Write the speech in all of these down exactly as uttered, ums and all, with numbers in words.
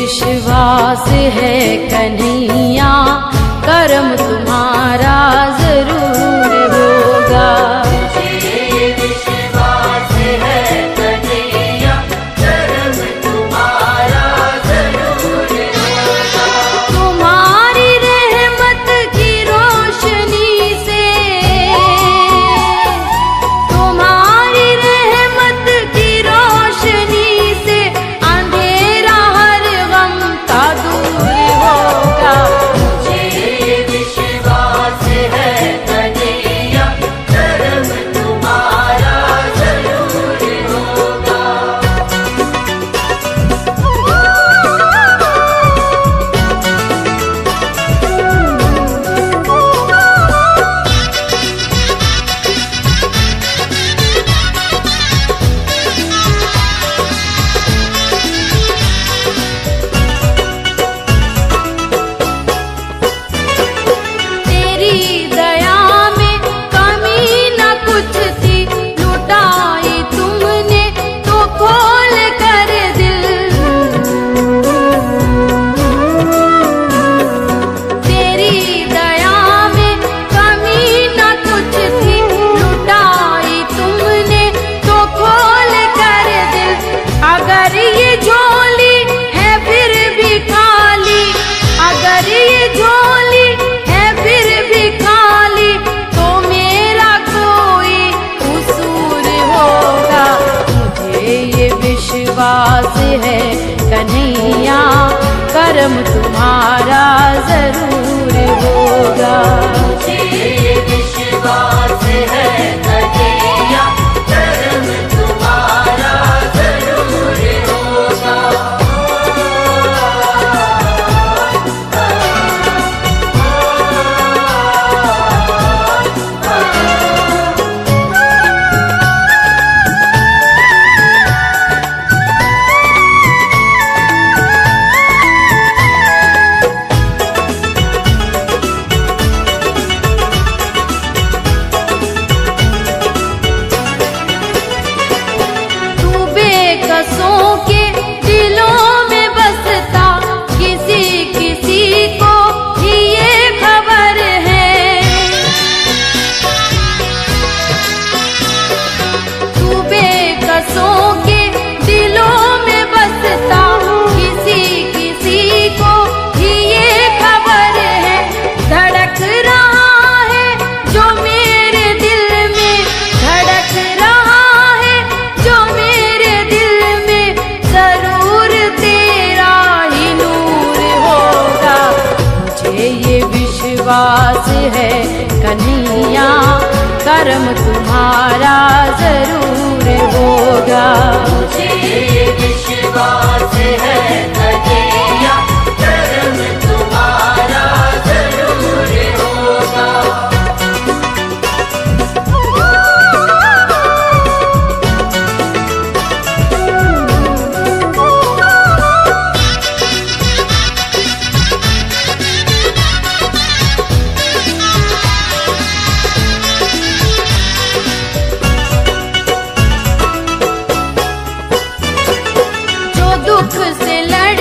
विश्वास है कन्हैया, कर्म तुम्हारा जरूर होगा। मुझे विश्वास है कन्हैया, कर्म तुम्हारा जरूर होगा। तुम्हारी रहमत की रोशनी से, तुम्हारी रहमत की रोशनी से अंधेरा हर गम का दूर होगा। मुझे विश्वास है कन्हैया, कर्म तुम्हारा जरूर होगा। तेरी दया में कमी न कुछ थी, लुटाई तुमने तो खोल कर दिल। तेरी दया में कमी न कुछ थी, लुटाई तुमने तो खोल कर दिल। अगर ये झोली है फिर भी खाली, अगर ये झोली है फिर भी खाली, तो मेरा कोई कसूर होगा। मुझे ये विश्वास है कन्हैया, कर्म तुम्हारा जरूर होगा। मुझे विश्वास है कन्हैया, कर्म तुम्हारा जरूर होगा। तू बेकसों के दिलों में बसता, किसी किसी को ही ये खबर है। तू बेकसों के दिलों में बसता, किसी किसी को ही ये खबर है। धड़क रहा है जो मेरे दिल में, धड़क रहा है जो मेरे दिल में, जरूर तेरा ही नूर होगा। मुझे ये विश्वास है कन्हैया, कर्म तुम्हारा जरूर होगा। मुझे विश्वास है कन्हैया, कर्म तुम्हारा जरूर होगा। जो दुख से लड़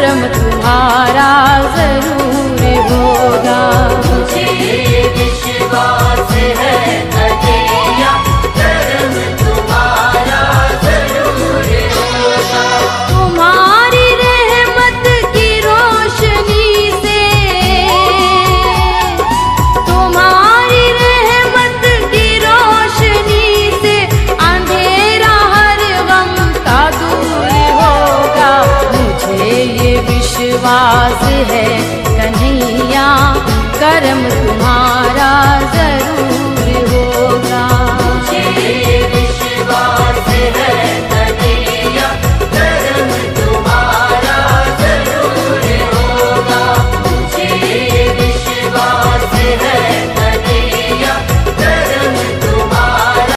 धर्म तुम्हारा जरूर होगा।